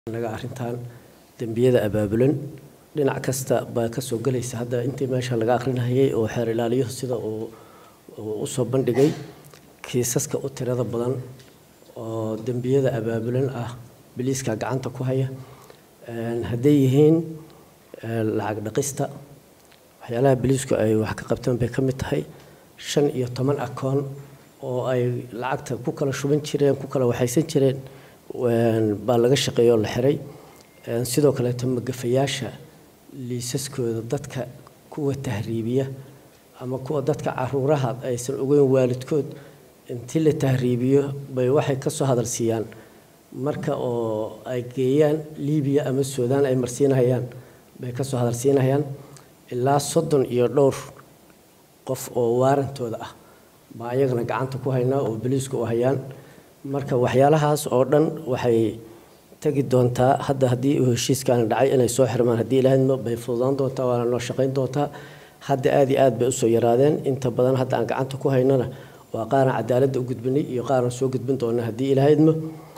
naga arintan dambiyada abaabulan dhinac kasta baa ka soo galaysa hadda intii meesha laga aqrinayay oo xeer ilaaliyo sida uu soo bandhigay kiisaska u tirada badan oo dambiyada abaabulan ah biliiska gacanta ku haya haday yihiin lacag dhaqista waxyaalaha biliisku ay wax ka qabtaan bay ka mid tahay 5 iyo 10 akoon oo ay lacagta ku kala shuban jireen ku kala waxaysan jireen baa laga shaqeeyo la xiray sidoo kale magafayaasha liisaskooda dadka kuwa tahriibiya ama kuwa dadka caruuraha aysan ogeyn waalidkood intii la tahriibiyo bay waxay ka soo hadal siiyaan marka oo ay geeyaan Liibiya ama Suudaan ay marsiinayaan bay ka soo hadal siinayaan ilaa 30 iyo dhowr qof oo waarantooda ah ba ayagana gacanta ku haynaa oo biliisku u hayaan marka waxyaalahaas oo dhan waxay tagi doontaa hadda hadii uu heshiiskan dhacay inay soo xirmaan hadii ilaahayna bay fududaan doontaa waana noo shaqeyn doontaa hadda aad bay u soo yaraadeen inta badan hadda aan gacanta ku haynana waa qaran cadaalad u gudbinay iyo qaran soo gudbin doona hadii ilaahayna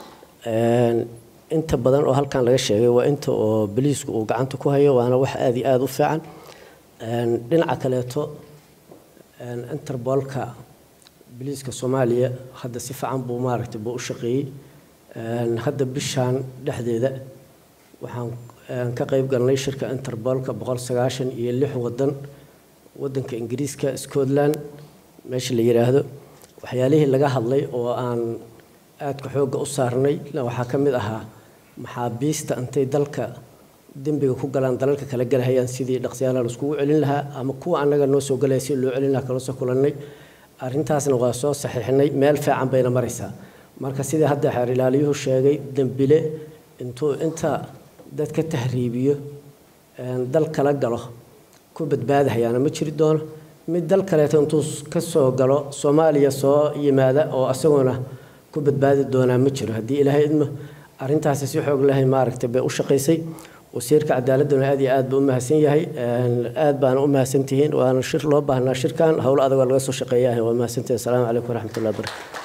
inta badan oo halkan laga sheegay waa inta oo biliisku uu gacanta ku hayo waana wax aad u fiican dhinaca kaleeto Interpolka biliiska Soomaaliya hadda si fiican buu maaragtay buu u shaqeeyay hadda bishaan dhexdeeda waxaan ka qayb galnay shirka Interpolka 196 wadanka Ingiriiska Scotland meesha la yiraahdo waxyaalihii laga hadlay oo aan aad ka xoog u saarnay waxa kamid ahaa maxaabiista intay dalka dambiga ku galaan dalalka kala galahayaan sidii dhaqsiyaal la isku celin lahaa ama kuwa anaga noo soo galay si loo celin lahaa kala soo kulanay arintaasna waa soo saxiixnay meel fiican bayna maraysaa marka sidii hadda xeer ilaaliyuhu sheegay dambile inta dadka tahriibiyo dal kala galo ku badbaadayana ma jiri doono mid dal kale intuu ka soo galo Soomaaliya soo yimaada oo asaguna ku badbaadi doona ma jiro hadii Ilaahay idmo arintaas si xoog leh maaragtay bay u shaqeysay wasiirka cadaaladuna aad buu u mahadsan yahay aad baan u mahadsantihiin waana shir loo baahnaa shirkan hawl adag laga soo shaqeeyaa waa mahadsantihiin assalaamu calaykum waraxmatullaahi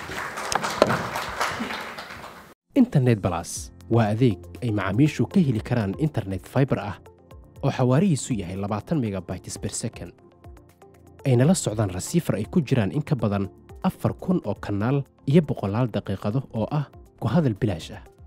wabarakaatuh internet plus waa adeeg ay macaamiishu ka heli karaan internet fiber ah oo xawaarihiisu yahay 20 megabytes per second ayna la socdaan rasiifar ay ku jiraan in ka badan 4,000 oo kanaal iyo 100 daqiiqado oo ah ku hadal bilaash ah